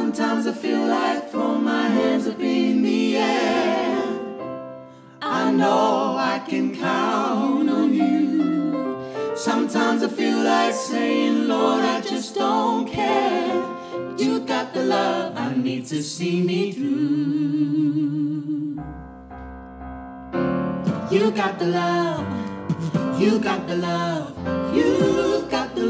Sometimes I feel like throwing my hands up in the air. I know I can count on you. Sometimes I feel like saying, Lord, I just don't care. But you got the love I need to see me through. You got the love. You got the love. You've got the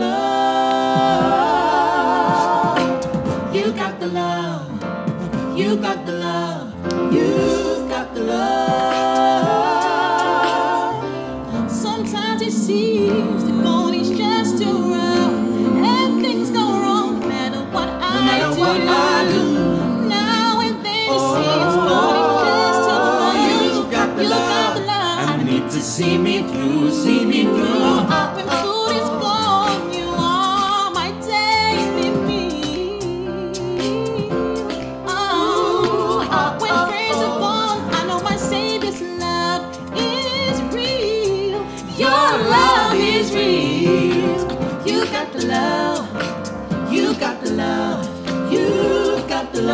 love. You got the love. You got the love. You've got the love. Sometimes it seems the going is just too rough, and things go wrong no matter what I do. Now and then it seems going just too much. You got the love. I need to see me through, see me through. When food is gone, you are my daily meal. Oh, when friends are gone, I know my Savior's love is real. Your love is real. You got the love. You got the love. You've got the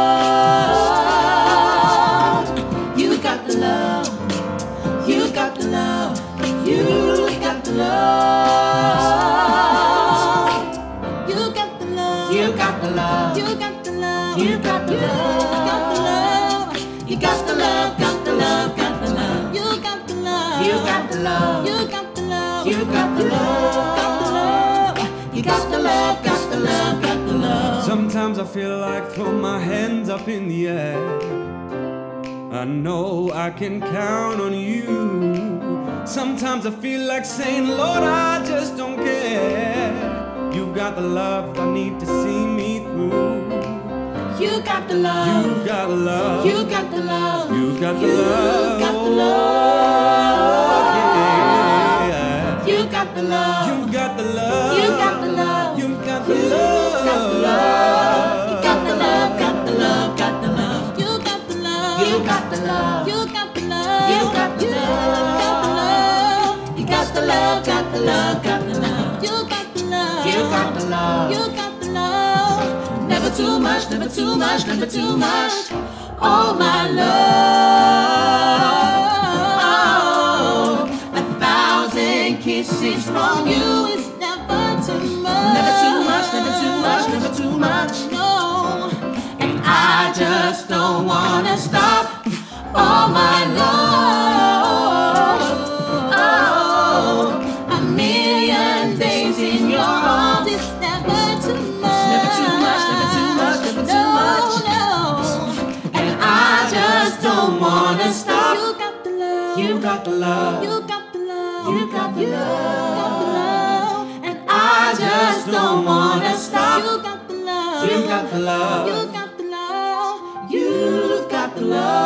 love. You got the love. You got the love. You got the love. You got the love. You got the love. You got the love. You got the love. You got the love. Got the love. Got the love. You got the love. You got the love. You got the love. You got the love. Got the love. You got the love. Got the love. Got the love. Sometimes I feel like throwing my hands up in the air. I know I can count on you. Sometimes I feel like saying, Lord, I just don't care. You've got the love I need to see me through. You got the love. You got the love. You got the love. You got the love. Got the love. Yeah. You got the love. You got the love. You got the love. You got the love. Got the love. You got the love. Got the love. Got the love. You got the love. You got the love. You got the love. You got the love. You got the love. Got the love. Got the love. You got the love. You got the love. You got the love. Never too much. Never too much. Never too much. All my love. 1,000 kisses from you is never too much. Never too much. Never too much. Never too much. No. And I just don't wanna stop. All my love. Oh, a million days in your arms is never too much. Never too much. Never too much. Never too much. No. And I just don't wanna stop. You got the love. You got the love. You got the love. You got the love. And I just don't wanna stop. You got the love. You got the love. You got the love. You've got the love.